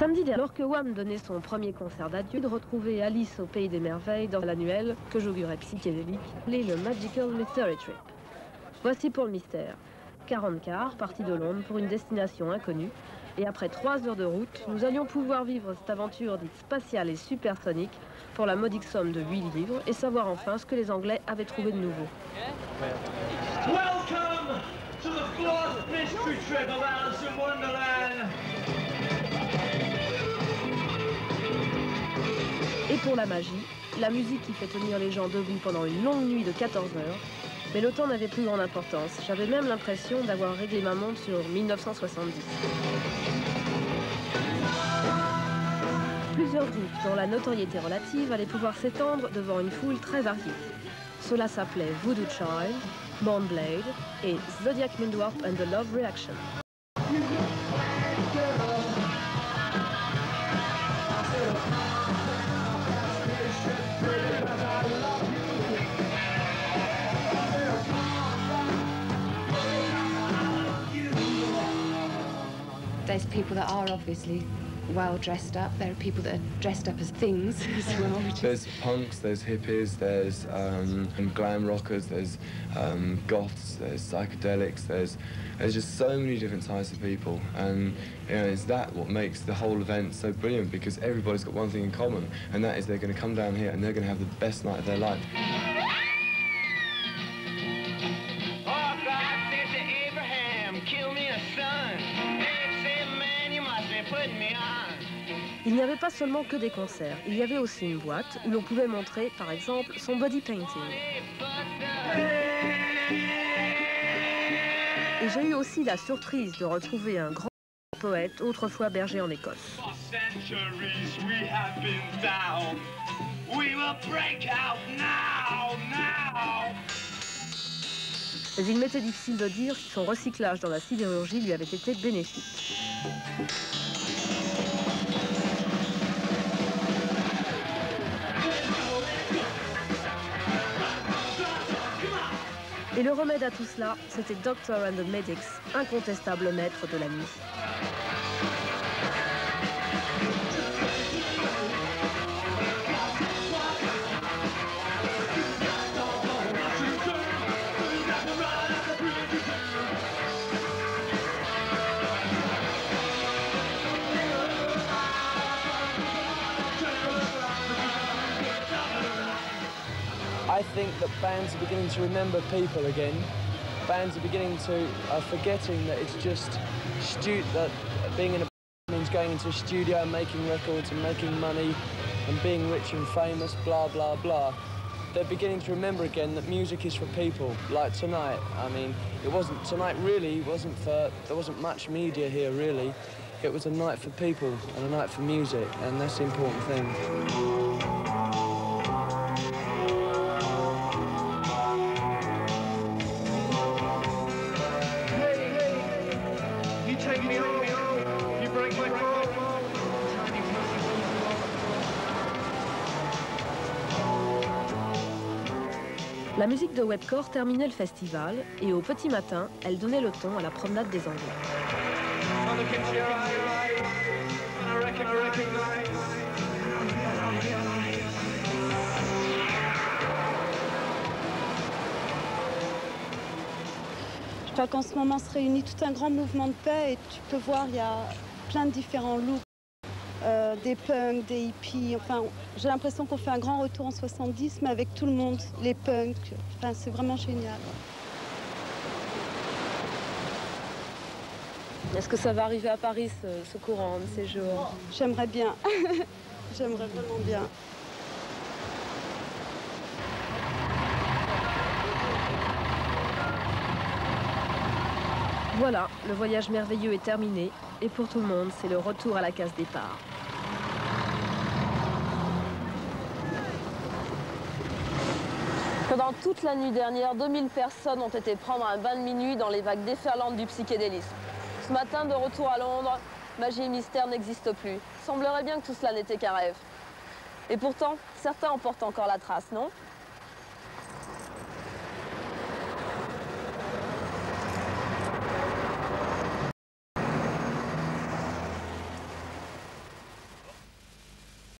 Samedi dernier, alors que Wham donnait son premier concert d'adieu, de retrouver Alice au Pays des Merveilles dans l'annuel que j'augurais psychédélique, le Magical Mystery Trip. Voici pour le mystère. 40 cars partis de Londres pour une destination inconnue. Et après 3 heures de route, nous allions pouvoir vivre cette aventure dite spatiale et supersonique pour la modique somme de 8 livres et savoir enfin ce que les Anglais avaient trouvé de nouveau. Welcome to the 4th mystery trip of Alice in Wonderland. Et pour la magie, la musique qui fait tenir les gens debout pendant une longue nuit de 14 heures. Mais le temps n'avait plus grande importance. J'avais même l'impression d'avoir réglé ma montre sur 1970. Plusieurs groupes dont la notoriété relative allait pouvoir s'étendre devant une foule très variée. Cela s'appelait Voodoo Child, Bond Blade et Zodiac Mindwarp and the Love Reaction. There's people that are obviously well dressed up. There are people that are dressed up as things as well. There's punks, there's hippies, there's glam rockers, there's goths, there's psychedelics, there's just so many different types of people, and you know, it's that what makes the whole event so brilliant, because everybody's got one thing in common, and that is they're going to come down here and they're going to have the best night of their life. Il n'y avait pas seulement que des concerts, il y avait aussi une boîte où l'on pouvait montrer, par exemple, son body painting. Et j'ai eu aussi la surprise de retrouver un grand poète, autrefois berger en Écosse. Mais il m'était difficile de dire si son recyclage dans la sidérurgie lui avait été bénéfique. Et le remède à tout cela, c'était Doctor and the Medics, incontestable maître de la nuit. I think that bands are beginning to remember people again. Bands are beginning to forgetting that it's just that being in a band means going into a studio and making records and making money and being rich and famous, blah, blah, blah. They're beginning to remember again that music is for people, like tonight. I mean, tonight really wasn't for, there wasn't much media here really. It was a night for people and a night for music, and that's the important thing. La musique de Webcore terminait le festival et au petit matin, elle donnait le ton à la promenade des Anglais. Je crois qu'en ce moment se réunit tout un grand mouvement de paix et tu peux voir, il y a plein de différents looks. Des punks, des hippies, enfin j'ai l'impression qu'on fait un grand retour en 70 mais avec tout le monde, les punks, enfin c'est vraiment génial. Est-ce que ça va arriver à Paris ce courant de ces jours? J'aimerais bien, j'aimerais vraiment bien. Voilà, le voyage merveilleux est terminé et pour tout le monde, c'est le retour à la case départ. Pendant toute la nuit dernière, 2000 personnes ont été prendre un bain de minuit dans les vagues déferlantes du psychédélisme. Ce matin, de retour à Londres, magie et mystère n'existent plus. Semblerait bien que tout cela n'était qu'un rêve. Et pourtant, certains en portent encore la trace, non ?